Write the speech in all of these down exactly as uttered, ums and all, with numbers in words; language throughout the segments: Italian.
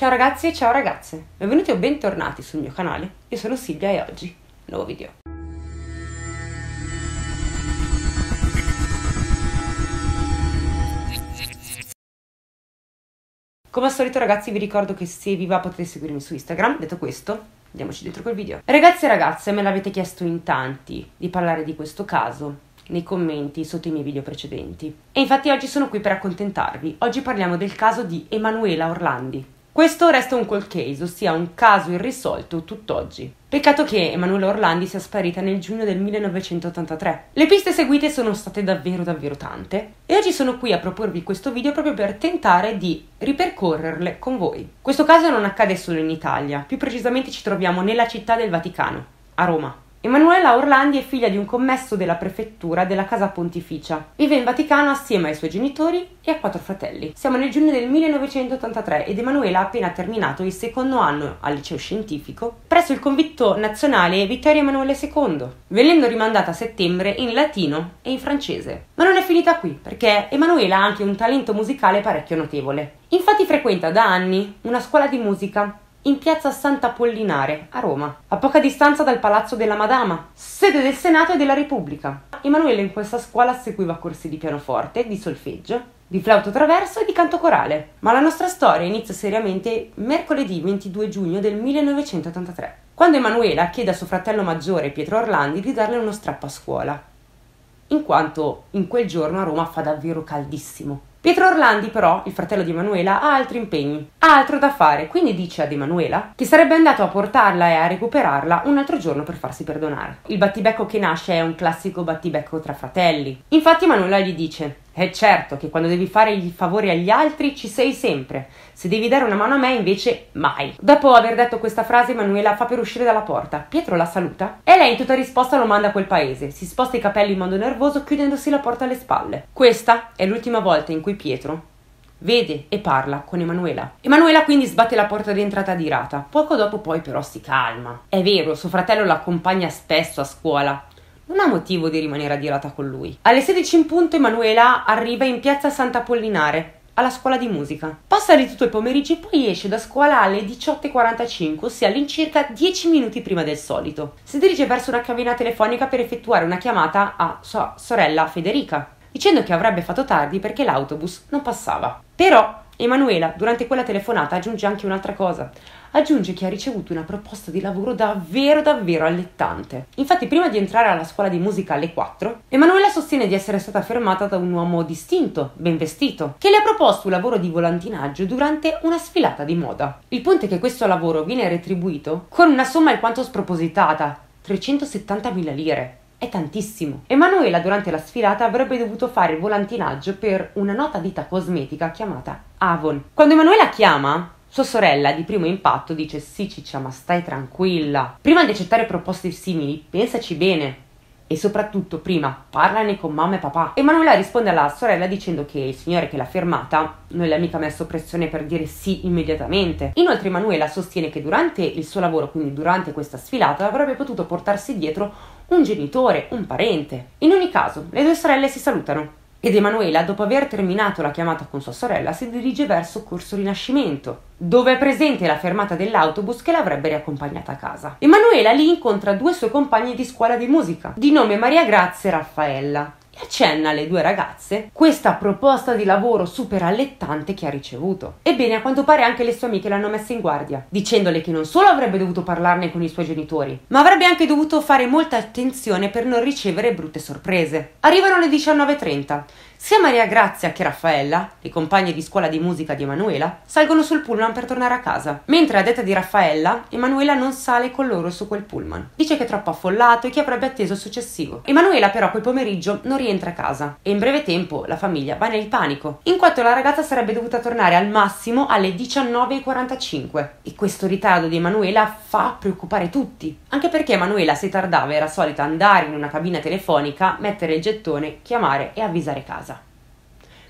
Ciao ragazzi e ciao ragazze, benvenuti o bentornati sul mio canale. Io sono Silvia e oggi, nuovo video. Come al solito ragazzi vi ricordo che se vi va potete seguirmi su Instagram. Detto questo, andiamoci dentro col video. Ragazzi e ragazze, me l'avete chiesto in tanti di parlare di questo caso nei commenti sotto i miei video precedenti. E infatti oggi sono qui per accontentarvi. Oggi parliamo del caso di Emanuela Orlandi. Questo resta un cold case, ossia un caso irrisolto tutt'oggi. Peccato che Emanuela Orlandi sia sparita nel giugno del millenovecentottantatré. Le piste seguite sono state davvero davvero tante e oggi sono qui a proporvi questo video proprio per tentare di ripercorrerle con voi. Questo caso non accade solo in Italia, più precisamente ci troviamo nella città del Vaticano, a Roma. Emanuela Orlandi è figlia di un commesso della prefettura della Casa Pontificia. Vive in Vaticano assieme ai suoi genitori e a quattro fratelli. Siamo nel giugno del millenovecentottantatré ed Emanuela ha appena terminato il secondo anno al liceo scientifico presso il convitto nazionale Vittorio Emanuele secondo, venendo rimandata a settembre in latino e in francese. Ma non è finita qui, perché Emanuela ha anche un talento musicale parecchio notevole. Infatti frequenta da anni una scuola di musica in piazza Sant'Apollinare, a Roma, a poca distanza dal Palazzo della Madama, sede del Senato e della Repubblica. Emanuela in questa scuola seguiva corsi di pianoforte, di solfeggio, di flauto traverso e di canto corale. Ma la nostra storia inizia seriamente mercoledì ventidue giugno del millenovecentottantatré, quando Emanuela chiede a suo fratello maggiore Pietro Orlandi di darle uno strappo a scuola, in quanto in quel giorno a Roma fa davvero caldissimo. Pietro Orlandi però, il fratello di Emanuela, ha altri impegni, ha altro da fare, quindi dice ad Emanuela che sarebbe andato a portarla e a recuperarla un altro giorno per farsi perdonare. Il battibecco che nasce è un classico battibecco tra fratelli. Infatti Emanuela gli dice: è certo che quando devi fare i favori agli altri ci sei sempre, se devi dare una mano a me invece mai. Dopo aver detto questa frase Emanuela fa per uscire dalla porta. Pietro la saluta e lei in tutta risposta lo manda a quel paese, si sposta i capelli in modo nervoso chiudendosi la porta alle spalle. Questa è l'ultima volta in cui Pietro vede e parla con Emanuela. Emanuela quindi sbatte la porta d'entrata adirata, poco dopo poi però si calma. È vero, suo fratello l'accompagna spesso a scuola, non ha motivo di rimanere adirata con lui. Alle sedici in punto Emanuela arriva in piazza Sant'Apollinare, alla scuola di musica. Passa lì tutto il pomeriggio e poi esce da scuola alle diciotto e quarantacinque, ossia all'incirca dieci minuti prima del solito. Si dirige verso una cabina telefonica per effettuare una chiamata a sua sorella Federica, dicendo che avrebbe fatto tardi perché l'autobus non passava. Però Emanuela durante quella telefonata aggiunge anche un'altra cosa. Aggiunge che ha ricevuto una proposta di lavoro davvero davvero allettante. Infatti prima di entrare alla scuola di musica alle quattro, Emanuela sostiene di essere stata fermata da un uomo distinto, ben vestito, che le ha proposto un lavoro di volantinaggio durante una sfilata di moda. Il punto è che questo lavoro viene retribuito con una somma alquanto spropositata, trecentosettantamila lire. È tantissimo. Emanuela durante la sfilata avrebbe dovuto fare il volantinaggio per una nota ditta cosmetica chiamata Avon. Quando Emanuela chiama, sua sorella di primo impatto dice: sì ciccia, ma stai tranquilla, prima di accettare proposte simili pensaci bene e soprattutto prima parlane con mamma e papà. Emanuela risponde alla sorella dicendo che il signore che l'ha fermata non le ha mica messo pressione per dire sì immediatamente. Inoltre Emanuela sostiene che durante il suo lavoro, quindi durante questa sfilata, avrebbe potuto portarsi dietro un genitore, un parente. In ogni caso le due sorelle si salutano ed Emanuela, dopo aver terminato la chiamata con sua sorella, si dirige verso Corso Rinascimento, dove è presente la fermata dell'autobus che l'avrebbe riaccompagnata a casa. Emanuela lì incontra due suoi compagni di scuola di musica, di nome Maria Grazia e Raffaella, e accenna alle due ragazze questa proposta di lavoro super allettante che ha ricevuto. Ebbene, a quanto pare anche le sue amiche l'hanno messa in guardia, dicendole che non solo avrebbe dovuto parlarne con i suoi genitori, ma avrebbe anche dovuto fare molta attenzione per non ricevere brutte sorprese. Arrivano alle diciannove e trenta. Sia Maria Grazia che Raffaella, le compagne di scuola di musica di Emanuela, salgono sul pullman per tornare a casa, mentre a detta di Raffaella, Emanuela non sale con loro su quel pullman. Dice che è troppo affollato e che avrebbe atteso il successivo. Emanuela però quel pomeriggio non rientra a casa e in breve tempo la famiglia va nel panico, in quanto la ragazza sarebbe dovuta tornare al massimo alle diciannove e quarantacinque. E questo ritardo di Emanuela fa preoccupare tutti, anche perché Emanuela, se tardava, era solita andare in una cabina telefonica, mettere il gettone, chiamare e avvisare casa.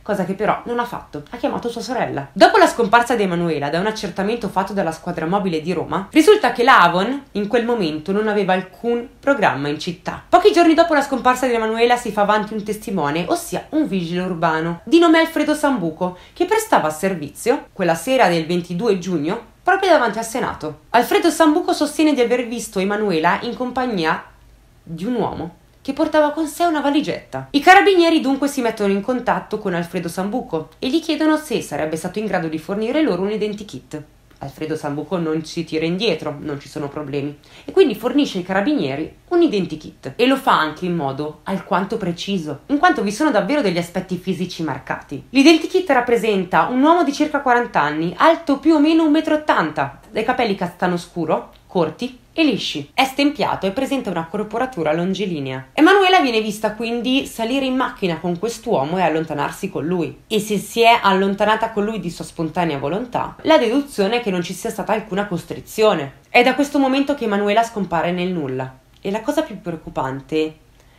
cosa che però non ha fatto, ha chiamato sua sorella. Dopo la scomparsa di Emanuela, da un accertamento fatto dalla squadra mobile di Roma, risulta che l'Avon in quel momento non aveva alcun programma in città. Pochi giorni dopo la scomparsa di Emanuela si fa avanti un testimone, ossia un vigile urbano, di nome Alfredo Sambuco, che prestava servizio quella sera del ventidue giugno proprio davanti al Senato. Alfredo Sambuco sostiene di aver visto Emanuela in compagnia di un uomo che portava con sé una valigetta. I carabinieri dunque si mettono in contatto con Alfredo Sambuco e gli chiedono se sarebbe stato in grado di fornire loro un identikit. Alfredo Sambuco non si tira indietro, non ci sono problemi, e quindi fornisce ai carabinieri un identikit, e lo fa anche in modo alquanto preciso, in quanto vi sono davvero degli aspetti fisici marcati. L'identikit rappresenta un uomo di circa quaranta anni, alto più o meno un metro e ottanta, dai capelli castano scuro, corti e lisci. È stempiato e presenta una corporatura longilinea. Emanuela viene vista quindi salire in macchina con quest'uomo e allontanarsi con lui. E se si è allontanata con lui di sua spontanea volontà, la deduzione è che non ci sia stata alcuna costrizione. È da questo momento che Emanuela scompare nel nulla. E la cosa più preoccupante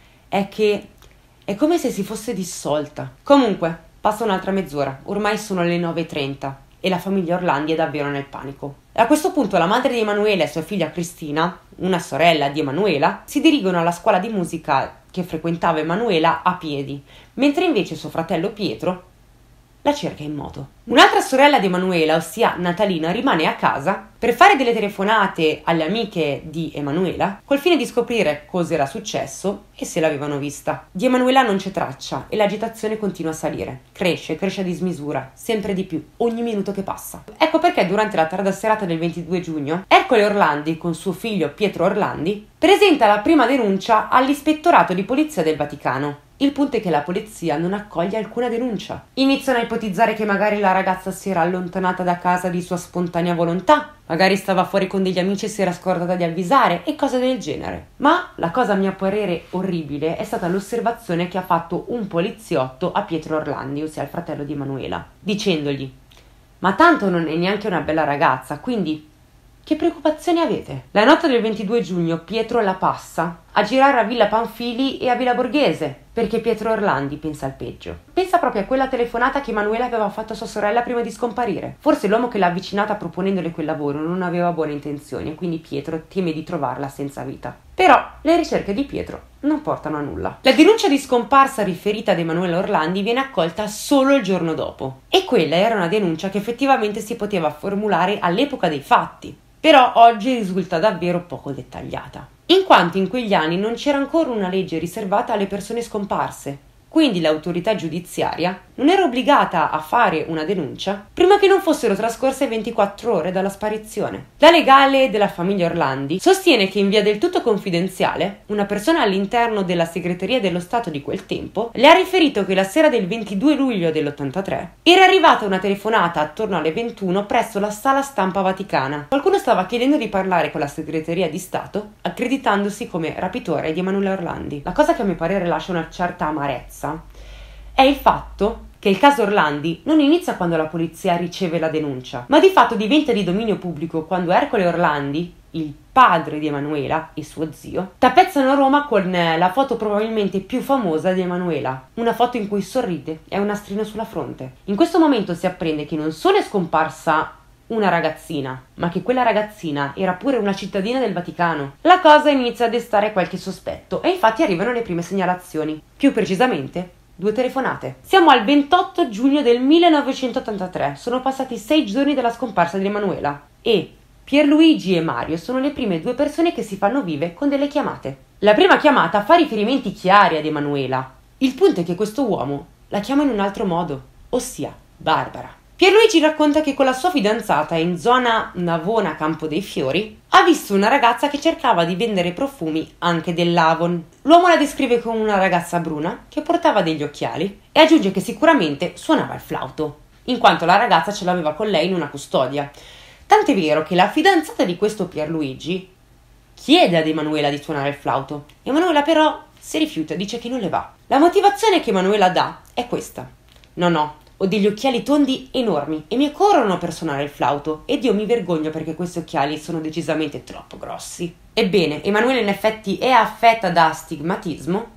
è che è come se si fosse dissolta. Comunque, passa un'altra mezz'ora, ormai sono le nove e trenta. E la famiglia Orlandi è davvero nel panico. A questo punto la madre di Emanuela e sua figlia Cristina, una sorella di Emanuela, si dirigono alla scuola di musica che frequentava Emanuela a piedi, mentre invece suo fratello Pietro la cerca in moto. Un'altra sorella di Emanuela, ossia Natalina, rimane a casa per fare delle telefonate alle amiche di Emanuela col fine di scoprire cosa era successo e se l'avevano vista. Di Emanuela non c'è traccia e l'agitazione continua a salire. Cresce, cresce a dismisura, sempre di più, ogni minuto che passa. Ecco perché durante la tarda serata del ventidue giugno, Ercole Orlandi, con suo figlio Pietro Orlandi, presenta la prima denuncia all'Ispettorato di Polizia del Vaticano. Il punto è che la polizia non accoglie alcuna denuncia. Iniziano a ipotizzare che magari la ragazza si era allontanata da casa di sua spontanea volontà, magari stava fuori con degli amici e si era scordata di avvisare e cose del genere. Ma la cosa a mio parere orribile è stata l'osservazione che ha fatto un poliziotto a Pietro Orlandi, ossia il fratello di Emanuela, dicendogli: ma tanto non è neanche una bella ragazza, quindi che preoccupazioni avete? La notte del ventidue giugno Pietro la passa a girare a Villa Panfili e a Villa Borghese, perché Pietro Orlandi pensa al peggio. Pensa proprio a quella telefonata che Emanuela aveva fatto a sua sorella prima di scomparire. Forse l'uomo che l'ha avvicinata proponendole quel lavoro non aveva buone intenzioni e quindi Pietro teme di trovarla senza vita. Però le ricerche di Pietro non portano a nulla. La denuncia di scomparsa riferita ad Emanuela Orlandi viene accolta solo il giorno dopo. E quella era una denuncia che effettivamente si poteva formulare all'epoca dei fatti. Però oggi risulta davvero poco dettagliata, in quanto in quegli anni non c'era ancora una legge riservata alle persone scomparse, quindi l'autorità giudiziaria non era obbligata a fare una denuncia prima che non fossero trascorse ventiquattro ore dalla sparizione. La legale della famiglia Orlandi sostiene che in via del tutto confidenziale una persona all'interno della segreteria dello Stato di quel tempo le ha riferito che la sera del ventidue luglio dell'ottantatré era arrivata una telefonata attorno alle ventuno presso la sala stampa vaticana. Qualcuno stava chiedendo di parlare con la segreteria di Stato, accreditandosi come rapitore di Emanuela Orlandi. La cosa che a mio parere lascia una certa amarezza è il fatto che il caso Orlandi non inizia quando la polizia riceve la denuncia, ma di fatto diventa di dominio pubblico quando Ercole Orlandi, il padre di Emanuela e suo zio, tappezzano Roma con la foto probabilmente più famosa di Emanuela, una foto in cui sorride e ha un nastrino sulla fronte. In questo momento si apprende che non solo è scomparsa una ragazzina, ma che quella ragazzina era pure una cittadina del Vaticano. La cosa inizia a destare qualche sospetto e infatti arrivano le prime segnalazioni, più precisamente due telefonate. Siamo al ventotto giugno del millenovecentottantatré, sono passati sei giorni dalla scomparsa di Emanuela e Pierluigi e Mario sono le prime due persone che si fanno vive con delle chiamate. La prima chiamata fa riferimenti chiari ad Emanuela. Il punto è che questo uomo la chiama in un altro modo, ossia Barbara. Pierluigi racconta che con la sua fidanzata in zona Navona Campo dei Fiori ha visto una ragazza che cercava di vendere profumi anche dell'Avon. L'uomo la descrive come una ragazza bruna che portava degli occhiali e aggiunge che sicuramente suonava il flauto, in quanto la ragazza ce l'aveva con lei in una custodia. Tant'è vero che la fidanzata di questo Pierluigi chiede ad Emanuela di suonare il flauto. Emanuela però si rifiuta, dice che non le va. La motivazione che Emanuela dà è questa: no no, ho degli occhiali tondi enormi e mi occorrono per suonare il flauto ed io mi vergogno perché questi occhiali sono decisamente troppo grossi. Ebbene, Emanuela in effetti è affetta da astigmatismo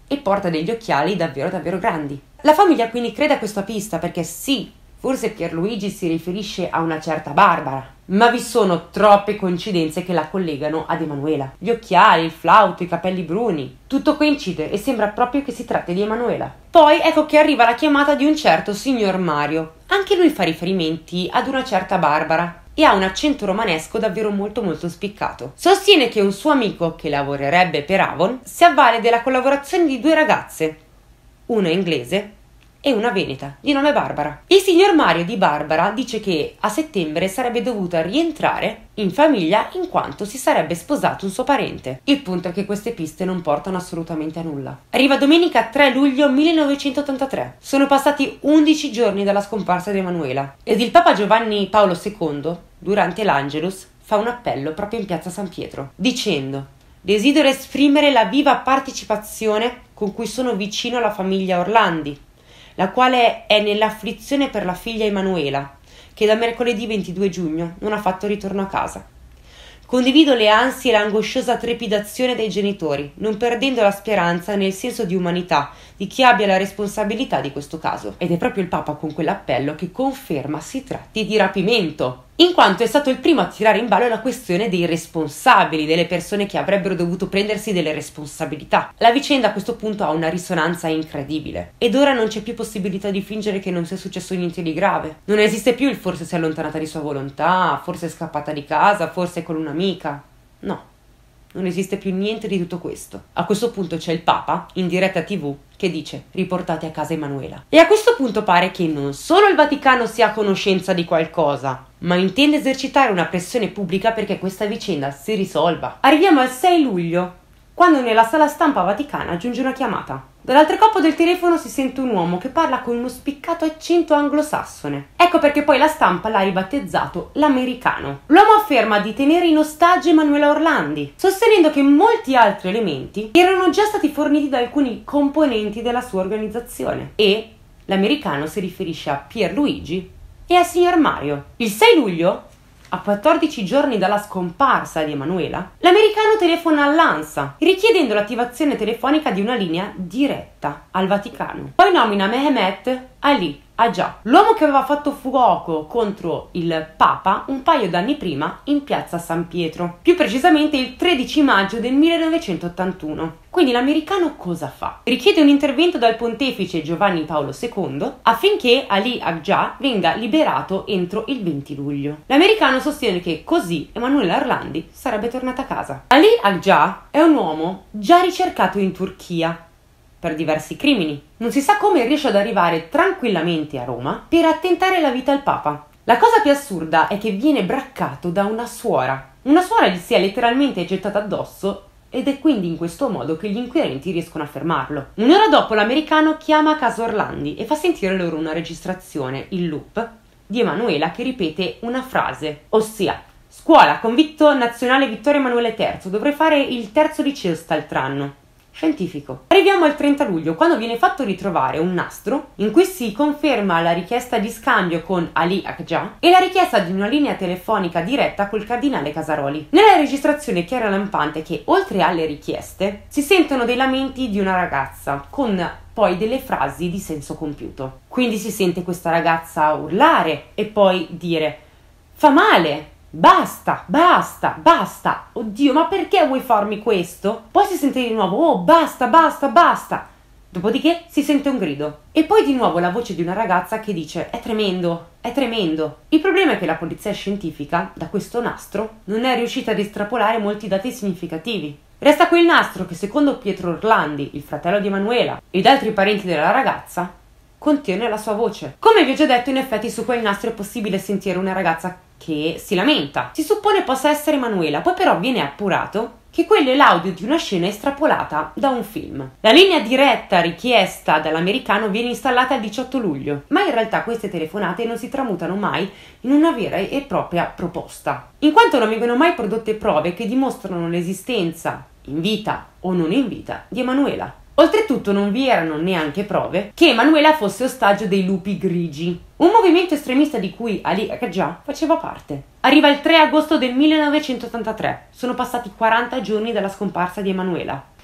e porta degli occhiali davvero davvero grandi. La famiglia quindi crede a questa pista perché sì, forse Pierluigi si riferisce a una certa Barbara, ma vi sono troppe coincidenze che la collegano ad Emanuela. Gli occhiali, il flauto, i capelli bruni, tutto coincide e sembra proprio che si tratti di Emanuela. Poi ecco che arriva la chiamata di un certo signor Mario. Anche lui fa riferimenti ad una certa Barbara e ha un accento romanesco davvero molto molto spiccato. Sostiene che un suo amico che lavorerebbe per Avon si avvale della collaborazione di due ragazze, una inglese e una veneta, di nome Barbara. Il signor Mario di Barbara dice che a settembre sarebbe dovuta rientrare in famiglia in quanto si sarebbe sposato un suo parente. Il punto è che queste piste non portano assolutamente a nulla. Arriva domenica tre luglio millenovecentottantatré. Sono passati undici giorni dalla scomparsa di Emanuela ed il Papa Giovanni Paolo secondo, durante l'Angelus, fa un appello proprio in piazza San Pietro, dicendo: desidero esprimere la viva partecipazione con cui sono vicino alla famiglia Orlandi, la quale è nell'afflizione per la figlia Emanuela, che da mercoledì ventidue giugno non ha fatto ritorno a casa. Condivido le ansie e l'angosciosa trepidazione dei genitori, non perdendo la speranza nel senso di umanità di chi abbia la responsabilità di questo caso. Ed è proprio il Papa con quell'appello che conferma si tratti di rapimento, in quanto è stato il primo a tirare in ballo la questione dei responsabili, delle persone che avrebbero dovuto prendersi delle responsabilità. La vicenda a questo punto ha una risonanza incredibile ed ora non c'è più possibilità di fingere che non sia successo niente di grave. Non esiste più il forse si è allontanata di sua volontà, forse è scappata di casa, forse è con un'amica. No. Non esiste più niente di tutto questo. A questo punto c'è il Papa, in diretta tivù, che dice: riportate a casa Emanuela. E a questo punto pare che non solo il Vaticano sia a conoscenza di qualcosa, ma intende esercitare una pressione pubblica perché questa vicenda si risolva. Arriviamo al sei luglio, quando nella sala stampa vaticana giunge una chiamata. Dall'altro capo del telefono si sente un uomo che parla con uno spiccato accento anglosassone. Ecco perché poi la stampa l'ha ribattezzato l'americano. L'uomo afferma di tenere in ostaggio Emanuela Orlandi, sostenendo che molti altri elementi erano già stati forniti da alcuni componenti della sua organizzazione. E l'americano si riferisce a Pierluigi e al signor Mario. Il sei luglio, a quattordici giorni dalla scomparsa di Emanuela, l'americano telefona all'ANSA, richiedendo l'attivazione telefonica di una linea diretta al Vaticano. Poi nomina Mehmet Ali Agca, l'uomo che aveva fatto fuoco contro il Papa un paio d'anni prima in piazza San Pietro, più precisamente il tredici maggio del millenovecentottantuno. Quindi l'americano cosa fa? Richiede un intervento dal pontefice Giovanni Paolo secondo affinché Ali Agca venga liberato entro il venti luglio. L'americano sostiene che così Emanuela Orlandi sarebbe tornata a casa. Ali Agca è un uomo già ricercato in Turchia per diversi crimini. Non si sa come riesce ad arrivare tranquillamente a Roma per attentare alla vita al Papa. La cosa più assurda è che viene braccato da una suora. Una suora gli si è letteralmente gettata addosso ed è quindi in questo modo che gli inquirenti riescono a fermarlo. Un'ora dopo l'americano chiama a casa Orlandi e fa sentire loro una registrazione, il loop, di Emanuela che ripete una frase, ossia: scuola, convitto nazionale Vittorio Emanuele terzo, dovrei fare il terzo liceo quest'altro anno. Scientifico. Arriviamo al trenta luglio, quando viene fatto ritrovare un nastro in cui si conferma la richiesta di scambio con Ali Agca e la richiesta di una linea telefonica diretta col cardinale Casaroli. Nella registrazione è chiaro e lampante che, oltre alle richieste, si sentono dei lamenti di una ragazza con poi delle frasi di senso compiuto. Quindi si sente questa ragazza urlare e poi dire: fa male! Basta, basta, basta. Oddio, ma perché vuoi farmi questo? Poi si sente di nuovo: oh, basta, basta, basta. Dopodiché si sente un grido. E poi di nuovo la voce di una ragazza che dice: è tremendo, è tremendo. Il problema è che la polizia scientifica, da questo nastro, non è riuscita ad estrapolare molti dati significativi. Resta quel nastro che, secondo Pietro Orlandi, il fratello di Emanuela, ed altri parenti della ragazza, contiene la sua voce. Come vi ho già detto, in effetti su quel nastro è possibile sentire una ragazza che si lamenta. Si suppone possa essere Emanuela, poi però viene appurato che quello è l'audio di una scena estrapolata da un film. La linea diretta richiesta dall'americano viene installata il diciotto luglio, ma in realtà queste telefonate non si tramutano mai in una vera e propria proposta, in quanto non vengono mai prodotte prove che dimostrano l'esistenza, in vita o non in vita, di Emanuela. Oltretutto non vi erano neanche prove che Emanuela fosse ostaggio dei Lupi Grigi, un movimento estremista di cui Ali Agca faceva parte. Arriva il tre agosto del millenovecentottantatré, sono passati quaranta giorni dalla scomparsa di Emanuela.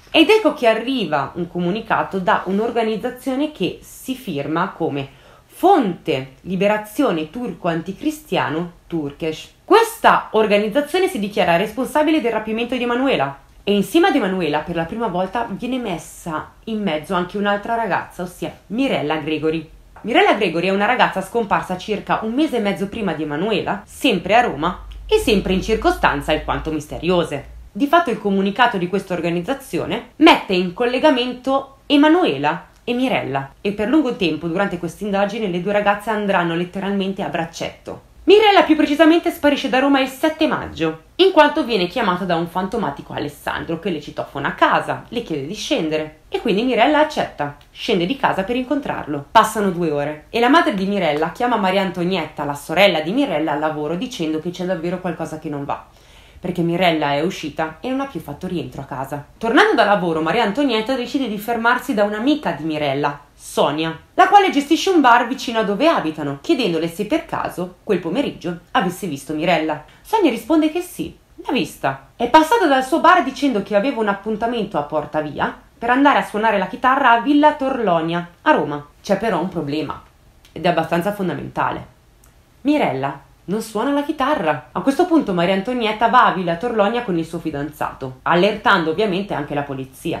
Ed ecco che arriva un comunicato da un'organizzazione che si firma come Fonte Liberazione Turco Anticristiano Turkesh. Questa organizzazione si dichiara responsabile del rapimento di Emanuela e insieme ad Emanuela per la prima volta viene messa in mezzo anche un'altra ragazza, ossia Mirella Gregori. Mirella Gregori è una ragazza scomparsa circa un mese e mezzo prima di Emanuela, sempre a Roma e sempre in circostanze alquanto misteriose. Di fatto il comunicato di questa organizzazione mette in collegamento Emanuela e Mirella e per lungo tempo durante questa indagine le due ragazze andranno letteralmente a braccetto. Mirella più precisamente sparisce da Roma il sette maggio, in quanto viene chiamata da un fantomatico Alessandro che le citofona a casa, le chiede di scendere e quindi Mirella accetta, scende di casa per incontrarlo. Passano due ore e la madre di Mirella chiama Maria Antonietta, la sorella di Mirella, al lavoro dicendo che c'è davvero qualcosa che non va, perché Mirella è uscita e non ha più fatto rientro a casa. Tornando da lavoro, Maria Antonietta decide di fermarsi da un'amica di Mirella, Sonia, la quale gestisce un bar vicino a dove abitano, chiedendole se per caso, quel pomeriggio, avesse visto Mirella. Sonia risponde che sì, l'ha vista. È passata dal suo bar dicendo che aveva un appuntamento a Porta Via per andare a suonare la chitarra a Villa Torlonia, a Roma. C'è però un problema, ed è abbastanza fondamentale. Mirella non suona la chitarra. A questo punto Maria Antonietta va a Villa Torlonia con il suo fidanzato, allertando ovviamente anche la polizia.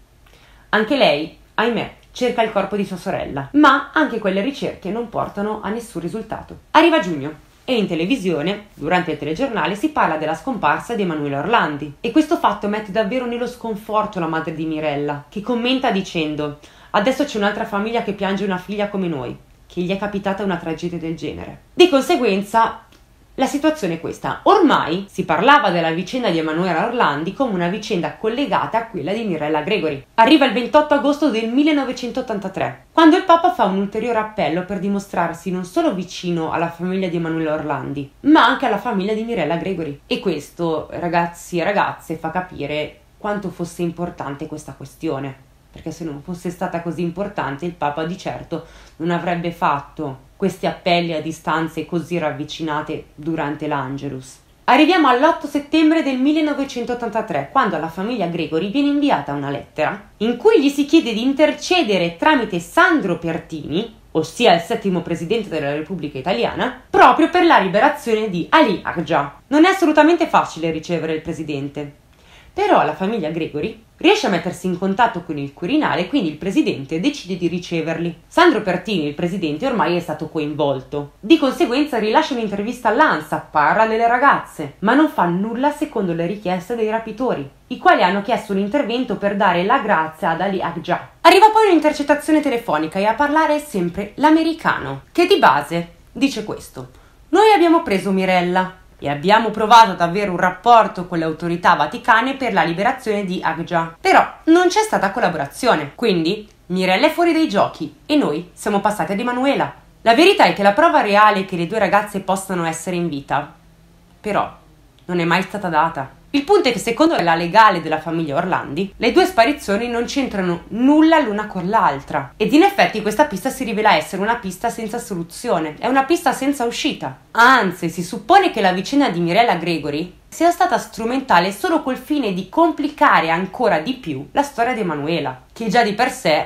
Anche lei, ahimè, cerca il corpo di sua sorella, ma anche quelle ricerche non portano a nessun risultato. Arriva giugno e in televisione, durante il telegiornale, si parla della scomparsa di Emanuela Orlandi e questo fatto mette davvero nello sconforto la madre di Mirella, che commenta dicendo: adesso c'è un'altra famiglia che piange una figlia come noi, che gli è capitata una tragedia del genere. Di conseguenza la situazione è questa: ormai si parlava della vicenda di Emanuela Orlandi come una vicenda collegata a quella di Mirella Gregori. Arriva il ventotto agosto del millenovecentottantatré, quando il Papa fa un ulteriore appello per dimostrarsi non solo vicino alla famiglia di Emanuela Orlandi, ma anche alla famiglia di Mirella Gregori. E questo, ragazzi e ragazze, fa capire quanto fosse importante questa questione, perché se non fosse stata così importante il Papa di certo non avrebbe fatto questi appelli a distanze così ravvicinate durante l'Angelus. Arriviamo all'otto settembre del millenovecentottantatré, quando alla famiglia Gregori viene inviata una lettera in cui gli si chiede di intercedere tramite Sandro Pertini, ossia il settimo presidente della Repubblica Italiana, proprio per la liberazione di Ali Agca. Non è assolutamente facile ricevere il presidente, però la famiglia Gregori riesce a mettersi in contatto con il Quirinale e quindi il presidente decide di riceverli. Sandro Pertini, il presidente, ormai è stato coinvolto. Di conseguenza rilascia un'intervista all'ANSA, parla delle ragazze, ma non fa nulla secondo le richieste dei rapitori, i quali hanno chiesto un intervento per dare la grazia ad Ali Agca. Arriva poi un'intercettazione telefonica e a parlare è sempre l'americano, che di base dice questo: noi abbiamo preso Mirella e abbiamo provato ad avere un rapporto con le autorità vaticane per la liberazione di Agca, però non c'è stata collaborazione, quindi Mirella è fuori dai giochi e noi siamo passati ad Emanuela. La verità è che la prova reale che le due ragazze possano essere in vita, però, non è mai stata data. Il punto è che secondo la legale della famiglia Orlandi, le due sparizioni non c'entrano nulla l'una con l'altra. Ed in effetti questa pista si rivela essere una pista senza soluzione, è una pista senza uscita. Anzi, si suppone che la vicenda di Mirella Gregori sia stata strumentale solo col fine di complicare ancora di più la storia di Emanuela, che già di per sé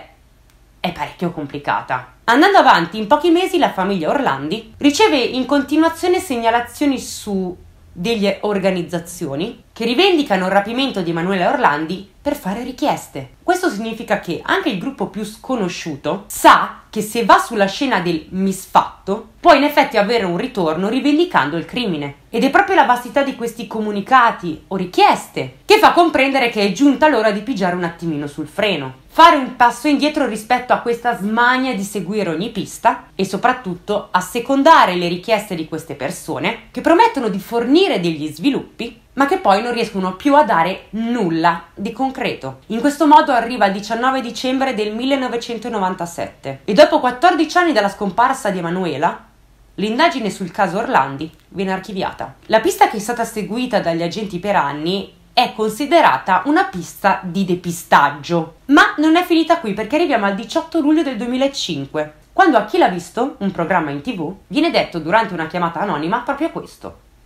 è parecchio complicata. Andando avanti, in pochi mesi la famiglia Orlandi riceve in continuazione segnalazioni su delle organizzazioni che rivendicano il rapimento di Emanuela Orlandi per fare richieste. Questo significa che anche il gruppo più sconosciuto sa che se va sulla scena del misfatto può in effetti avere un ritorno rivendicando il crimine. Ed è proprio la vastità di questi comunicati o richieste che fa comprendere che è giunta l'ora di pigiare un attimino sul freno, fare un passo indietro rispetto a questa smania di seguire ogni pista e soprattutto assecondare le richieste di queste persone che promettono di fornire degli sviluppi ma che poi non riescono più a dare nulla di concreto. In questo modo arriva il diciannove dicembre del millenovecentonovantasette e dopo quattordici anni dalla scomparsa di Emanuela, l'indagine sul caso Orlandi viene archiviata. La pista che è stata seguita dagli agenti per anni è considerata una pista di depistaggio, ma non è finita qui, perché arriviamo al diciotto luglio del duemilacinque, quando a Chi l'ha visto, un programma in tv, viene detto durante una chiamata anonima proprio questo: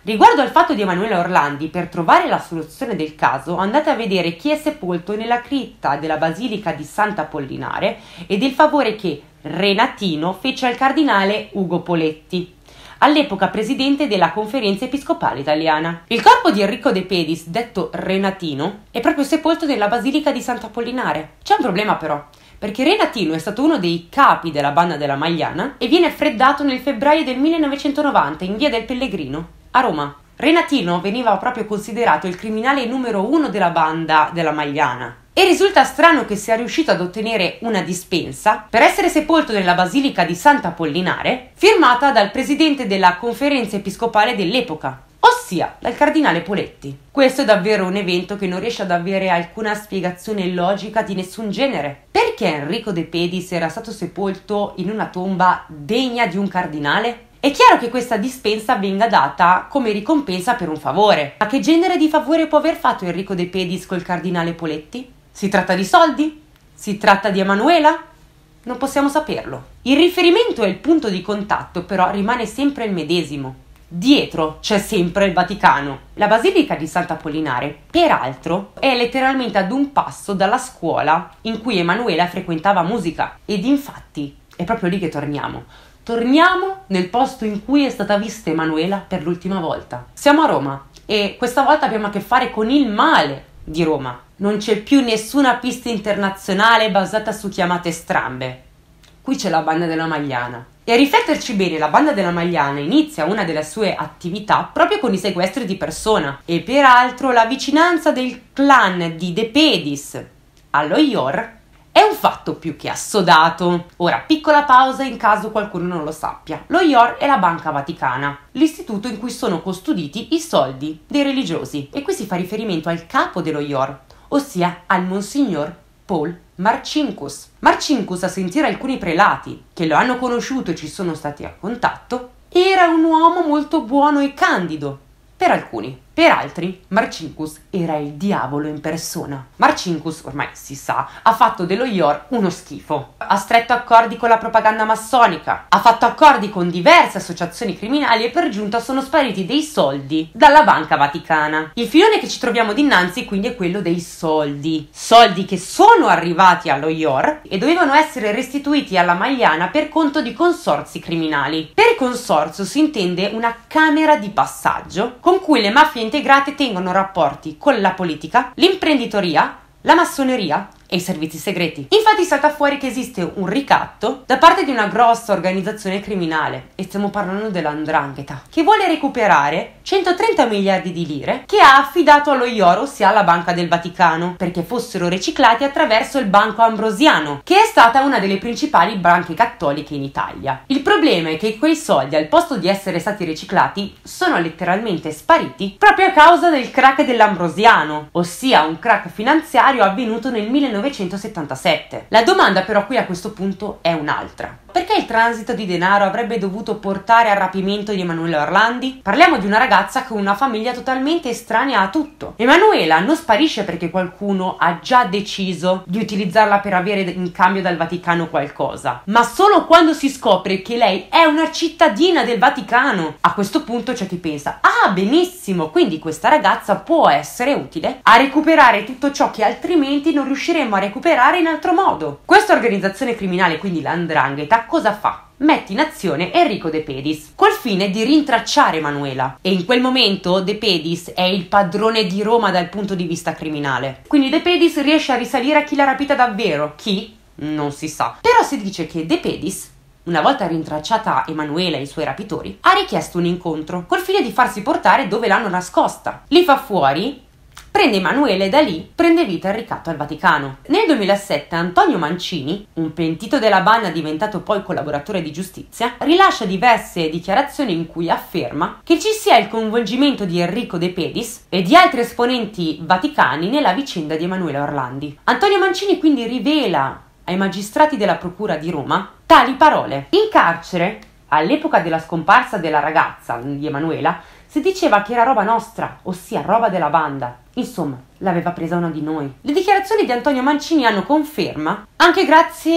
Riguardo al fatto di Emanuela Orlandi, per trovare la soluzione del caso andate a vedere chi è sepolto nella cripta della Basilica di Sant'Apollinare e del favore che Renatino fece al cardinale Ugo Poletti, all'epoca presidente della Conferenza Episcopale Italiana. Il corpo di Enrico De Pedis, detto Renatino, è proprio sepolto nella Basilica di Sant'Apollinare. C'è un problema però, perché Renatino è stato uno dei capi della banda della Magliana e viene freddato nel febbraio del millenovecentonovanta in via del Pellegrino, a Roma. Renatino veniva proprio considerato il criminale numero uno della banda della Magliana. E risulta strano che sia riuscito ad ottenere una dispensa per essere sepolto nella Basilica di Sant'Apollinare, firmata dal presidente della Conferenza Episcopale dell'epoca, ossia dal cardinale Poletti. Questo è davvero un evento che non riesce ad avere alcuna spiegazione logica di nessun genere. Perché Enrico De Pedis era stato sepolto in una tomba degna di un cardinale? È chiaro che questa dispensa venga data come ricompensa per un favore. Ma che genere di favore può aver fatto Enrico De Pedis col cardinale Poletti? Si tratta di soldi? Si tratta di Emanuela? Non possiamo saperlo. Il riferimento e il punto di contatto però rimane sempre il medesimo. Dietro c'è sempre il Vaticano. La Basilica di Sant'Apollinare, peraltro, è letteralmente ad un passo dalla scuola in cui Emanuela frequentava musica. Ed infatti è proprio lì che torniamo. Torniamo nel posto in cui è stata vista Emanuela per l'ultima volta. Siamo a Roma e questa volta abbiamo a che fare con il male di Roma. Non c'è più nessuna pista internazionale basata su chiamate strambe. Qui c'è la banda della Magliana. E a rifletterci bene, la banda della Magliana inizia una delle sue attività proprio con i sequestri di persona. E peraltro la vicinanza del clan di De Pedis allo I O R è un fatto più che assodato. Ora, piccola pausa in caso qualcuno non lo sappia. Lo I O R è la Banca Vaticana, l'istituto in cui sono custoditi i soldi dei religiosi. E qui si fa riferimento al capo dello I O R, ossia al Monsignor Paul Marcinkus. Marcinkus, a sentire alcuni prelati che lo hanno conosciuto e ci sono stati a contatto, era un uomo molto buono e candido. Per alcuni. Per altri, Marcinkus era il diavolo in persona. Marcinkus, ormai si sa, ha fatto dello I O R uno schifo. Ha stretto accordi con la propaganda massonica, ha fatto accordi con diverse associazioni criminali e per giunta sono spariti dei soldi dalla Banca Vaticana. Il filone che ci troviamo dinanzi quindi è quello dei soldi. Soldi che sono arrivati allo I O R e dovevano essere restituiti alla Magliana per conto di consorzi criminali. Per consorzio si intende una camera di passaggio con cui le mafie integrate tengono rapporti con la politica, l'imprenditoria, la massoneria e i servizi segreti. Infatti salta fuori che esiste un ricatto da parte di una grossa organizzazione criminale, e stiamo parlando della 'ndrangheta, che vuole recuperare centotrenta miliardi di lire che ha affidato allo I O R, ossia alla Banca del Vaticano, perché fossero riciclati attraverso il Banco Ambrosiano, che è stata una delle principali banche cattoliche in Italia. Il problema è che quei soldi, al posto di essere stati riciclati, sono letteralmente spariti proprio a causa del crack dell'Ambrosiano, ossia un crack finanziario avvenuto nel millenovecentosettantasette. La domanda però qui a questo punto è un'altra. Perché il transito di denaro avrebbe dovuto portare al rapimento di Emanuela Orlandi? Parliamo di una ragazza con una famiglia totalmente estranea a tutto. Emanuela non sparisce perché qualcuno ha già deciso di utilizzarla per avere in cambio dal Vaticano qualcosa, ma solo quando si scopre che lei è una cittadina del Vaticano. A questo punto c'è chi pensa: ah, benissimo, quindi questa ragazza può essere utile a recuperare tutto ciò che altrimenti non riusciremmo a recuperare in altro modo. Questa organizzazione criminale, quindi la 'ndrangheta, cosa fa? Mette in azione Enrico De Pedis col fine di rintracciare Emanuela, e in quel momento De Pedis è il padrone di Roma dal punto di vista criminale. Quindi De Pedis riesce a risalire a chi l'ha rapita davvero. Chi? Non si sa. Però si dice che De Pedis, una volta rintracciata Emanuela e i suoi rapitori, ha richiesto un incontro col fine di farsi portare dove l'hanno nascosta. Li fa fuori, prende Emanuela e da lì prende vita il ricatto al Vaticano. Nel duemilasette Antonio Mancini, un pentito della banda diventato poi collaboratore di giustizia, rilascia diverse dichiarazioni in cui afferma che ci sia il coinvolgimento di Enrico De Pedis e di altri esponenti vaticani nella vicenda di Emanuela Orlandi. Antonio Mancini quindi rivela ai magistrati della Procura di Roma tali parole. In carcere, all'epoca della scomparsa della ragazza, di Emanuela, si diceva che era roba nostra, ossia roba della banda. Insomma, l'aveva presa una di noi. Le dichiarazioni di Antonio Mancini hanno conferma anche grazie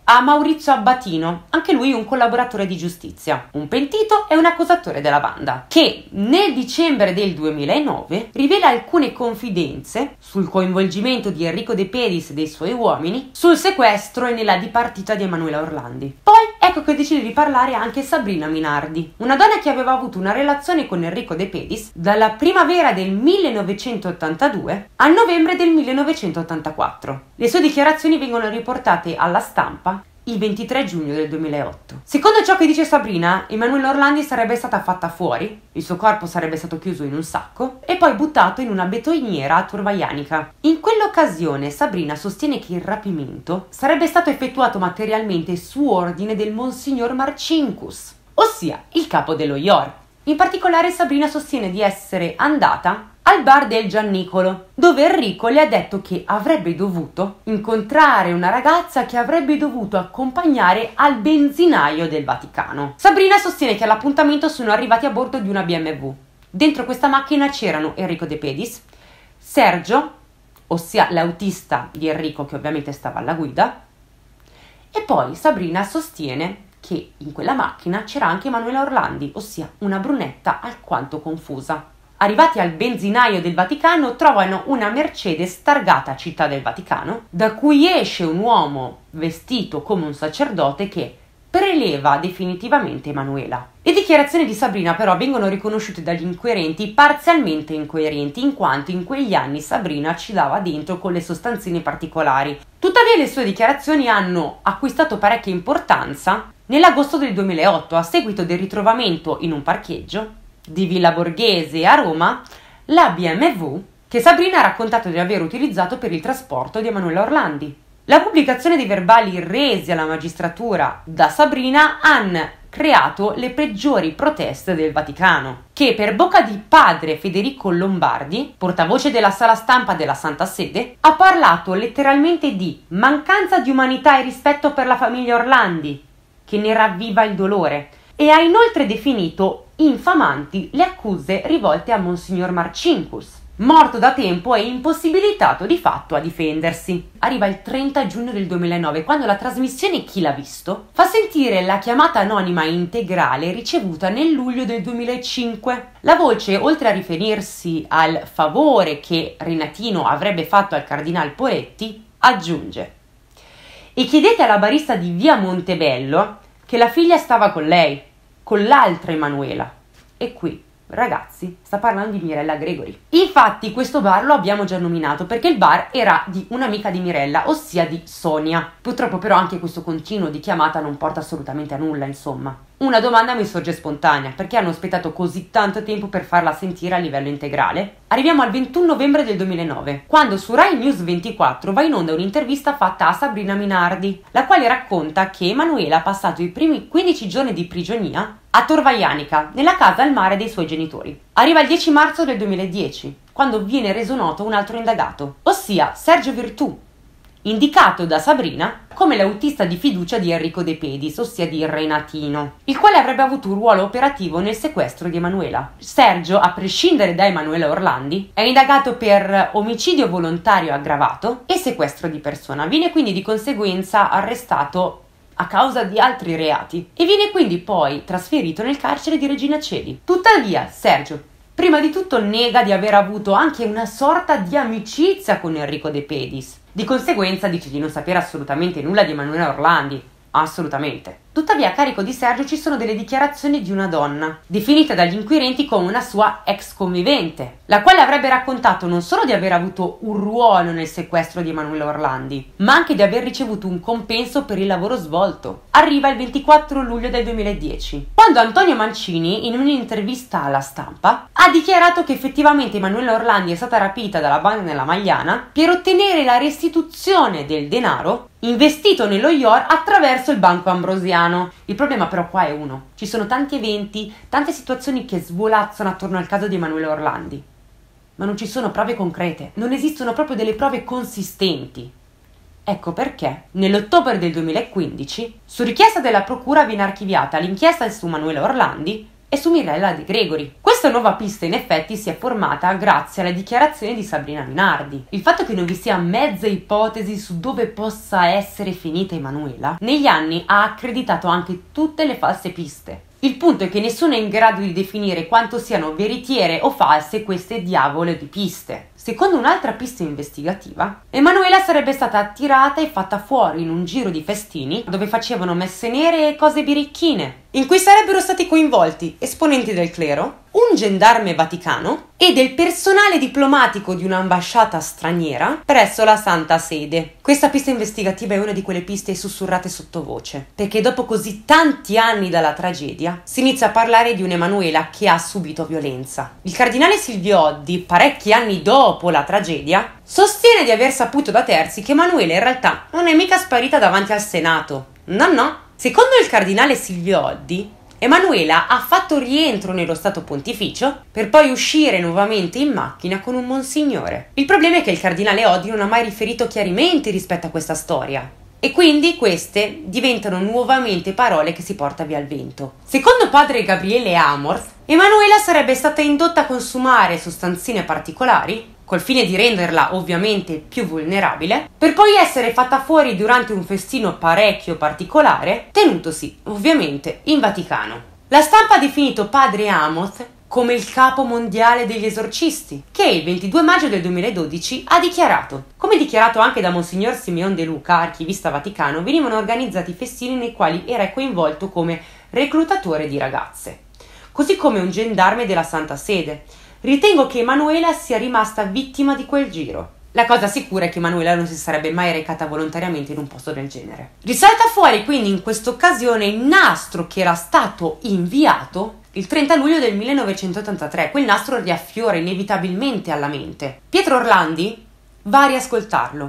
a Maurizio Abbatino, anche lui un collaboratore di giustizia, un pentito e un accusatore della banda, che nel dicembre del duemilanove rivela alcune confidenze sul coinvolgimento di Enrico De Pedis e dei suoi uomini, sul sequestro e nella dipartita di Emanuela Orlandi. Poi ecco che decide di parlare anche Sabrina Minardi, una donna che aveva avuto una relazione con Enrico De Pedis dalla primavera del millenovecentottantadue al novembre del millenovecentottantaquattro. Le sue dichiarazioni vengono riportate alla Stampa il ventitré giugno del duemilaotto. Secondo ciò che dice Sabrina, Emanuela Orlandi sarebbe stata fatta fuori, il suo corpo sarebbe stato chiuso in un sacco e poi buttato in una betoniera a Tor Vaianica. In quell'occasione Sabrina sostiene che il rapimento sarebbe stato effettuato materialmente su ordine del Monsignor Marcinkus, ossia il capo dello I O R. In particolare Sabrina sostiene di essere andata al bar del Giannicolo, dove Enrico le ha detto che avrebbe dovuto incontrare una ragazza che avrebbe dovuto accompagnare al benzinaio del Vaticano. Sabrina sostiene che all'appuntamento sono arrivati a bordo di una B M W. Dentro questa macchina c'erano Enrico De Pedis, Sergio, ossia l'autista di Enrico che ovviamente stava alla guida, e poi Sabrina sostiene che in quella macchina c'era anche Emanuela Orlandi, ossia una brunetta alquanto confusa. Arrivati al benzinaio del Vaticano trovano una Mercedes targata Città del Vaticano, da cui esce un uomo vestito come un sacerdote che preleva definitivamente Emanuela. Le dichiarazioni di Sabrina però vengono riconosciute dagli inquirenti parzialmente incoerenti, in quanto in quegli anni Sabrina ci dava dentro con le sostanzine particolari. Tuttavia le sue dichiarazioni hanno acquistato parecchia importanza nell'agosto del duemilaotto, a seguito del ritrovamento in un parcheggio di Villa Borghese a Roma la B M W che Sabrina ha raccontato di aver utilizzato per il trasporto di Emanuela Orlandi. La pubblicazione dei verbali resi alla magistratura da Sabrina hanno creato le peggiori proteste del Vaticano, che per bocca di padre Federico Lombardi, portavoce della sala stampa della Santa Sede, ha parlato letteralmente di mancanza di umanità e rispetto per la famiglia Orlandi, che ne ravviva il dolore, e ha inoltre definito infamanti le accuse rivolte a Monsignor Marcinkus, morto da tempo e impossibilitato di fatto a difendersi. Arriva il trenta giugno del duemilanove, quando la trasmissione Chi l'ha visto fa sentire la chiamata anonima integrale ricevuta nel luglio del duemilacinque. La voce, oltre a riferirsi al favore che Renatino avrebbe fatto al cardinal Poletti, aggiunge: e chiedete alla barista di via Montebello che la figlia stava con lei, con l'altra Emanuela. E qui, ragazzi, sta parlando di Mirella Gregori. Infatti questo bar lo abbiamo già nominato perché il bar era di un'amica di Mirella, ossia di Sonia. Purtroppo però anche questo continuo di chiamata non porta assolutamente a nulla, insomma. Una domanda mi sorge spontanea: perché hanno aspettato così tanto tempo per farla sentire a livello integrale? Arriviamo al ventuno novembre del duemilanove, quando su Rai News ventiquattro va in onda un'intervista fatta a Sabrina Minardi, la quale racconta che Emanuela ha passato i primi quindici giorni di prigionia a Tor Vaianica, nella casa al mare dei suoi genitori. Arriva il dieci marzo del duemiladieci, quando viene reso noto un altro indagato, ossia Sergio Virtù, indicato da Sabrina come l'autista di fiducia di Enrico De Pedis, ossia di Renatino, il quale avrebbe avuto un ruolo operativo nel sequestro di Emanuela. Sergio, a prescindere da Emanuela Orlandi, è indagato per omicidio volontario aggravato e sequestro di persona. Viene quindi di conseguenza arrestato a causa di altri reati e viene quindi poi trasferito nel carcere di Regina Coeli. Tuttavia, Sergio, prima di tutto, nega di aver avuto anche una sorta di amicizia con Enrico De Pedis. Di conseguenza dice di non sapere assolutamente nulla di Emanuela Orlandi. Assolutamente. Tuttavia a carico di Sergio ci sono delle dichiarazioni di una donna, definita dagli inquirenti come una sua ex convivente, la quale avrebbe raccontato non solo di aver avuto un ruolo nel sequestro di Emanuela Orlandi, ma anche di aver ricevuto un compenso per il lavoro svolto. Arriva il ventiquattro luglio del duemiladieci, quando Antonio Mancini, in un'intervista alla Stampa, ha dichiarato che effettivamente Emanuela Orlandi è stata rapita dalla banda nella Magliana per ottenere la restituzione del denaro investito nello I O R attraverso il Banco Ambrosiano. Il problema però qua è uno: ci sono tanti eventi, tante situazioni che svolazzano attorno al caso di Emanuela Orlandi, ma non ci sono prove concrete, non esistono proprio delle prove consistenti. Ecco perché nell'ottobre del duemilaquindici, su richiesta della procura, viene archiviata l'inchiesta su Emanuela Orlandi e e su Mirella De Gregori. Questa nuova pista in effetti si è formata grazie alle dichiarazioni di Sabrina Minardi. Il fatto che non vi sia mezza ipotesi su dove possa essere finita Emanuela negli anni ha accreditato anche tutte le false piste. Il punto è che nessuno è in grado di definire quanto siano veritiere o false queste diavole di piste. Secondo un'altra pista investigativa, Emanuela sarebbe stata attirata e fatta fuori in un giro di festini dove facevano messe nere e cose birichine, in cui sarebbero stati coinvolti esponenti del clero, un gendarme vaticano e del personale diplomatico di un'ambasciata straniera presso la Santa Sede. Questa pista investigativa è una di quelle piste sussurrate sottovoce, perché dopo così tanti anni dalla tragedia si inizia a parlare di un'Emanuela che ha subito violenza. Il cardinale Silvio Oddi, parecchi anni dopo la tragedia, sostiene di aver saputo da terzi che Emanuela in realtà non è mica sparita davanti al Senato. No, no. Secondo il cardinale Silvio Oddi, Emanuela ha fatto rientro nello Stato Pontificio per poi uscire nuovamente in macchina con un monsignore. Il problema è che il cardinale Oddi non ha mai riferito chiarimenti rispetto a questa storia e quindi queste diventano nuovamente parole che si porta via al vento. Secondo padre Gabriele Amorth, Emanuela sarebbe stata indotta a consumare sostanzine particolari col fine di renderla ovviamente più vulnerabile, per poi essere fatta fuori durante un festino parecchio particolare, tenutosi ovviamente in Vaticano. La stampa ha definito padre Amos come il capo mondiale degli esorcisti, che il ventidue maggio del duemiladodici ha dichiarato. Come dichiarato anche da Monsignor Simeon De Luca, archivista vaticano, venivano organizzati festini nei quali era coinvolto come reclutatore di ragazze, così come un gendarme della Santa Sede. Ritengo che Emanuela sia rimasta vittima di quel giro. La cosa sicura è che Emanuela non si sarebbe mai recata volontariamente in un posto del genere. Risalta fuori quindi in questa occasione il nastro che era stato inviato il trenta luglio del millenovecentottantatré. Quel nastro riaffiora inevitabilmente alla mente. Pietro Orlandi va a riascoltarlo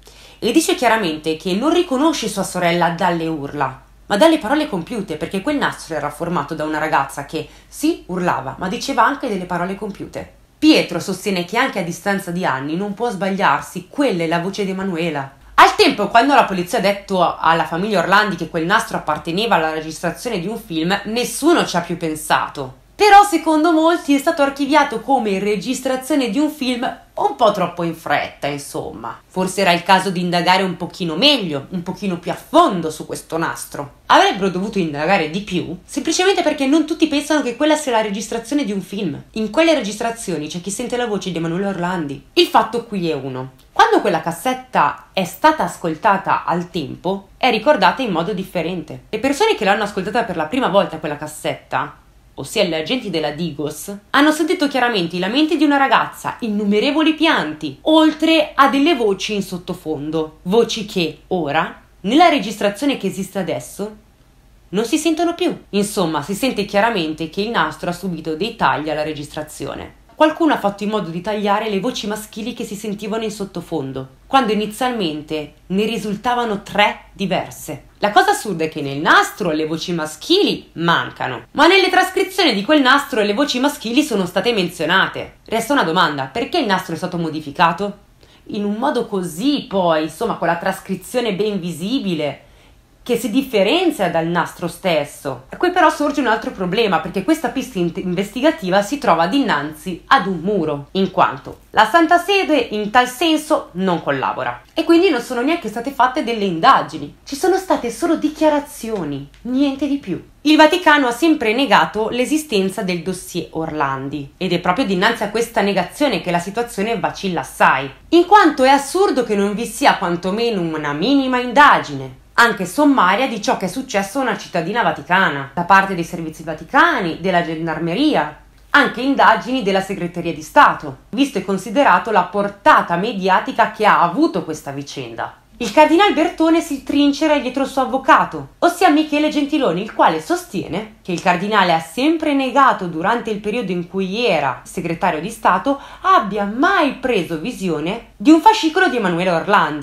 e dice chiaramente che non riconosce sua sorella dalle urla, ma dalle parole compiute, perché quel nastro era formato da una ragazza che sì, urlava, ma diceva anche delle parole compiute. Pietro sostiene che anche a distanza di anni non può sbagliarsi, quella è la voce di Emanuela. Al tempo, quando la polizia ha detto alla famiglia Orlandi che quel nastro apparteneva alla registrazione di un film, nessuno ci ha più pensato. Però secondo molti è stato archiviato come registrazione di un film un po' troppo in fretta, insomma. Forse era il caso di indagare un pochino meglio, un pochino più a fondo su questo nastro. Avrebbero dovuto indagare di più, semplicemente perché non tutti pensano che quella sia la registrazione di un film. In quelle registrazioni c'è chi sente la voce di Emanuela Orlandi. Il fatto qui è uno: quando quella cassetta è stata ascoltata al tempo, è ricordata in modo differente. Le persone che l'hanno ascoltata per la prima volta quella cassetta, ossia gli agenti della Digos, hanno sentito chiaramente i lamenti di una ragazza, innumerevoli pianti, oltre a delle voci in sottofondo, voci che ora, nella registrazione che esiste adesso, non si sentono più. Insomma, si sente chiaramente che il nastro ha subito dei tagli alla registrazione. Qualcuno ha fatto in modo di tagliare le voci maschili che si sentivano in sottofondo, quando inizialmente ne risultavano tre diverse. La cosa assurda è che nel nastro le voci maschili mancano, ma nelle trascrizioni di quel nastro le voci maschili sono state menzionate. Resta una domanda: perché il nastro è stato modificato? In un modo così, poi, insomma, con la trascrizione ben visibile, che si differenzia dal nastro stesso. E qui però sorge un altro problema, perché questa pista in- investigativa si trova dinanzi ad un muro, in quanto la Santa Sede in tal senso non collabora e quindi non sono neanche state fatte delle indagini, ci sono state solo dichiarazioni, niente di più. Il Vaticano ha sempre negato l'esistenza del dossier Orlandi ed è proprio dinanzi a questa negazione che la situazione vacilla assai, in quanto è assurdo che non vi sia quantomeno una minima indagine, anche sommaria, di ciò che è successo a una cittadina vaticana, da parte dei servizi vaticani, della gendarmeria, anche indagini della segreteria di Stato, visto e considerato la portata mediatica che ha avuto questa vicenda. Il cardinal Bertone si trincera dietro il suo avvocato, ossia Michele Gentiloni, il quale sostiene che il cardinale ha sempre negato durante il periodo in cui era segretario di Stato abbia mai preso visione di un fascicolo di Emanuela Orlandi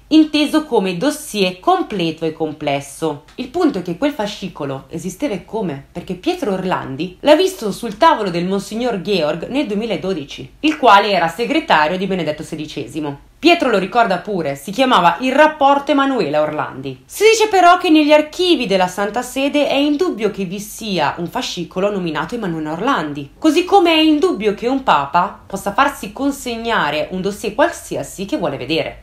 inteso come dossier completo e complesso. Il punto è che quel fascicolo esisteva e come? Perché Pietro Orlandi l'ha visto sul tavolo del Monsignor Georg nel duemiladodici, il quale era segretario di Benedetto sedicesimo. Pietro lo ricorda pure, si chiamava il rapporto Emanuela Orlandi. Si dice però che negli archivi della Santa Sede è indubbio che vi sia un fascicolo nominato Emanuela Orlandi, così come è indubbio che un papa possa farsi consegnare un dossier qualsiasi che vuole vedere.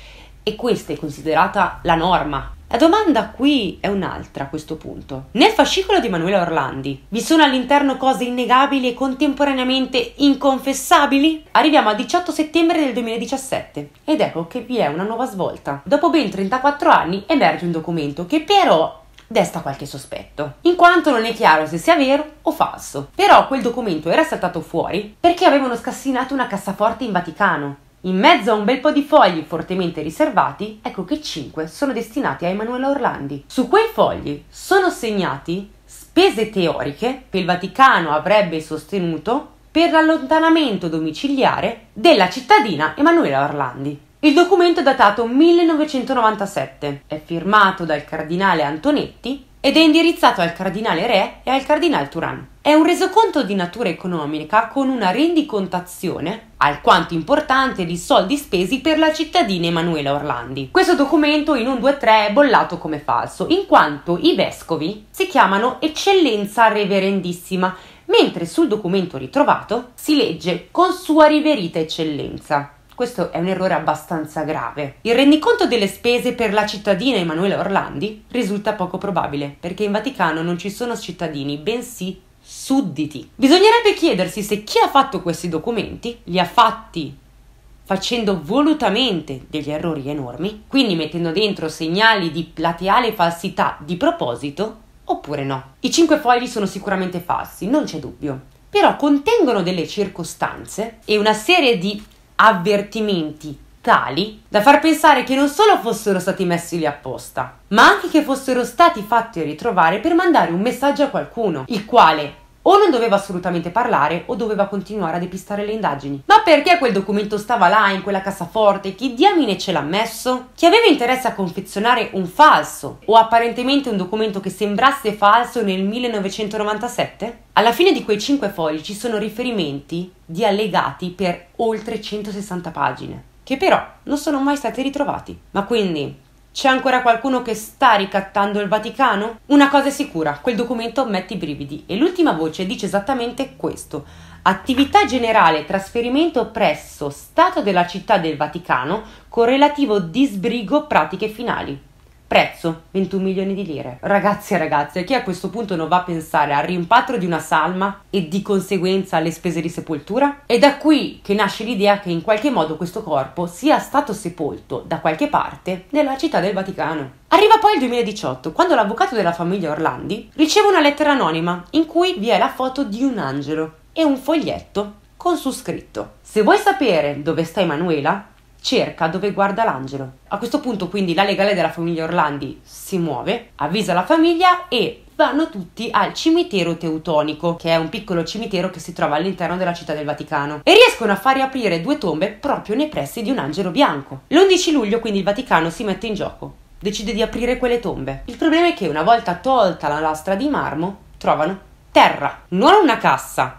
E questa è considerata la norma. La domanda qui è un'altra a questo punto. Nel fascicolo di Emanuela Orlandi vi sono all'interno cose innegabili e contemporaneamente inconfessabili? Arriviamo al diciotto settembre del duemiladiciassette ed ecco che vi è una nuova svolta. Dopo ben trentaquattro anni emerge un documento che però desta qualche sospetto, in quanto non è chiaro se sia vero o falso. Però quel documento era saltato fuori perché avevano scassinato una cassaforte in Vaticano. In mezzo a un bel po' di fogli fortemente riservati, ecco che cinque sono destinati a Emanuela Orlandi. Su quei fogli sono segnati spese teoriche che il Vaticano avrebbe sostenuto per l'allontanamento domiciliare della cittadina Emanuela Orlandi. Il documento è datato millenovecentonovantasette, è firmato dal cardinale Antonetti ed è indirizzato al cardinale Re e al cardinale Turan. È un resoconto di natura economica con una rendicontazione alquanto importante di soldi spesi per la cittadina Emanuela Orlandi. Questo documento in un due tre è bollato come falso, in quanto i vescovi si chiamano Eccellenza Reverendissima, mentre sul documento ritrovato si legge con Sua Riverita Eccellenza. Questo è un errore abbastanza grave. Il rendiconto delle spese per la cittadina Emanuela Orlandi risulta poco probabile, perché in Vaticano non ci sono cittadini, bensì sudditi. Bisognerebbe chiedersi se chi ha fatto questi documenti li ha fatti facendo volutamente degli errori enormi, quindi mettendo dentro segnali di plateale falsità di proposito, oppure no. I cinque fogli sono sicuramente falsi, non c'è dubbio, però contengono delle circostanze e una serie di avvertimenti tali da far pensare che non solo fossero stati messi lì apposta, ma anche che fossero stati fatti ritrovare per mandare un messaggio a qualcuno, il quale o non doveva assolutamente parlare o doveva continuare a depistare le indagini. Ma perché quel documento stava là in quella cassaforte? Chi diamine ce l'ha messo? Chi aveva interesse a confezionare un falso o apparentemente un documento che sembrasse falso nel millenovecentonovantasette? Alla fine di quei cinque fogli ci sono riferimenti di allegati per oltre centosessanta pagine, che però non sono mai stati ritrovati. Ma quindi c'è ancora qualcuno che sta ricattando il Vaticano? Una cosa è sicura, quel documento mette i brividi e l'ultima voce dice esattamente questo: attività generale trasferimento presso Stato della Città del Vaticano con relativo disbrigo pratiche finali. Prezzo ventuno milioni di lire. Ragazzi e ragazze, chi a questo punto non va a pensare al rimpatrio di una salma e di conseguenza alle spese di sepoltura? È da qui che nasce l'idea che in qualche modo questo corpo sia stato sepolto da qualche parte nella città del Vaticano. Arriva poi il duemiladiciotto, quando l'avvocato della famiglia Orlandi riceve una lettera anonima in cui vi è la foto di un angelo e un foglietto con su scritto: se vuoi sapere dove sta Emanuela, cerca dove guarda l'angelo. A questo punto quindi la legale della famiglia Orlandi si muove, avvisa la famiglia e vanno tutti al cimitero teutonico, che è un piccolo cimitero che si trova all'interno della città del Vaticano, e riescono a far riaprire due tombe proprio nei pressi di un angelo bianco. L'undici luglio quindi il Vaticano si mette in gioco, decide di aprire quelle tombe. Il problema è che una volta tolta la lastra di marmo trovano terra, non una cassa,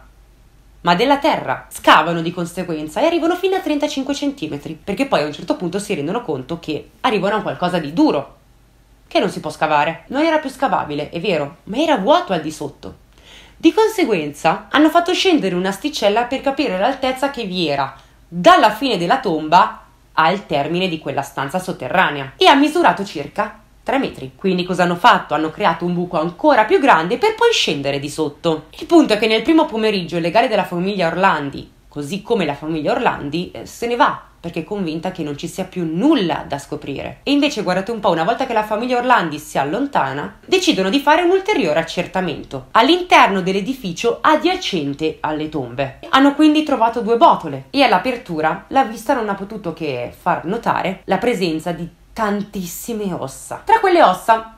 ma della terra. Scavano di conseguenza e arrivano fino a trentacinque centimetri, perché poi a un certo punto si rendono conto che arrivano a qualcosa di duro, che non si può scavare. Non era più scavabile, è vero, ma era vuoto al di sotto. Di conseguenza hanno fatto scendere un'asticella per capire l'altezza che vi era dalla fine della tomba al termine di quella stanza sotterranea, e ha misurato circa tre metri. Quindi cosa hanno fatto? Hanno creato un buco ancora più grande per poi scendere di sotto. Il punto è che nel primo pomeriggio il legale della famiglia Orlandi, così come la famiglia Orlandi, eh, se ne va perché è convinta che non ci sia più nulla da scoprire. E invece guardate un po', una volta che la famiglia Orlandi si allontana, decidono di fare un ulteriore accertamento all'interno dell'edificio adiacente alle tombe. Hanno quindi trovato due botole e all'apertura la vista non ha potuto che far notare la presenza di tantissime ossa. Tra quelle ossa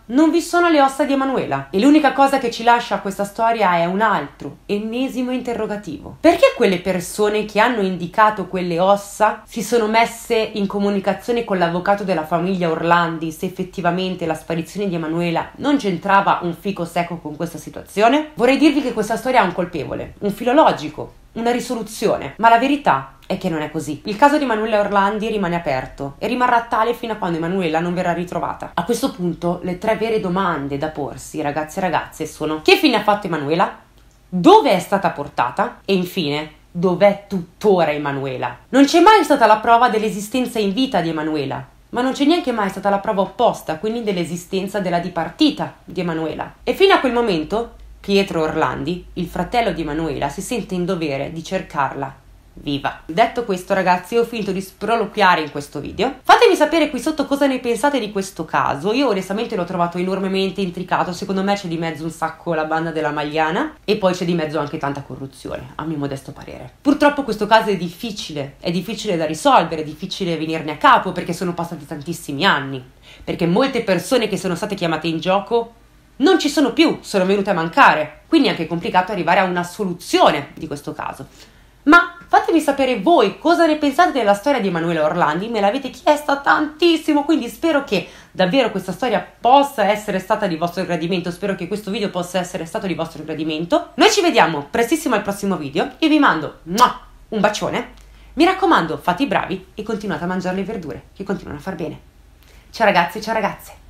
non vi sono le ossa di Emanuela e l'unica cosa che ci lascia questa storia è un altro, ennesimo interrogativo. Perché quelle persone che hanno indicato quelle ossa si sono messe in comunicazione con l'avvocato della famiglia Orlandi se effettivamente la sparizione di Emanuela non c'entrava un fico secco con questa situazione? Vorrei dirvi che questa storia ha un colpevole, un filo logico, una risoluzione, ma la verità è che non è così. Il caso di Emanuela Orlandi rimane aperto e rimarrà tale fino a quando Emanuela non verrà ritrovata. A questo punto le tre vere domande da porsi, ragazzi e ragazze, sono: che fine ha fatto Emanuela? Dove è stata portata? E infine, dov'è tuttora Emanuela? Non c'è mai stata la prova dell'esistenza in vita di Emanuela, ma non c'è neanche mai stata la prova opposta, quindi dell'esistenza della dipartita di Emanuela. E fino a quel momento Pietro Orlandi, il fratello di Emanuela, si sente in dovere di cercarla viva. Detto questo, ragazzi, ho finito di sproloquiare in questo video. Fatemi sapere qui sotto cosa ne pensate di questo caso. Io onestamente l'ho trovato enormemente intricato. Secondo me c'è di mezzo un sacco la banda della Magliana e poi c'è di mezzo anche tanta corruzione, a mio modesto parere. Purtroppo questo caso è difficile, è difficile da risolvere, è difficile venirne a capo perché sono passati tantissimi anni, perché molte persone che sono state chiamate in gioco non ci sono più, sono venute a mancare, quindi è anche complicato arrivare a una soluzione di questo caso. Ma fatemi sapere voi cosa ne pensate della storia di Emanuela Orlandi, me l'avete chiesta tantissimo, quindi spero che davvero questa storia possa essere stata di vostro gradimento, spero che questo video possa essere stato di vostro gradimento. Noi ci vediamo prestissimo al prossimo video, io vi mando un bacione, mi raccomando fate i bravi e continuate a mangiare le verdure che continuano a far bene. Ciao ragazzi, ciao ragazze!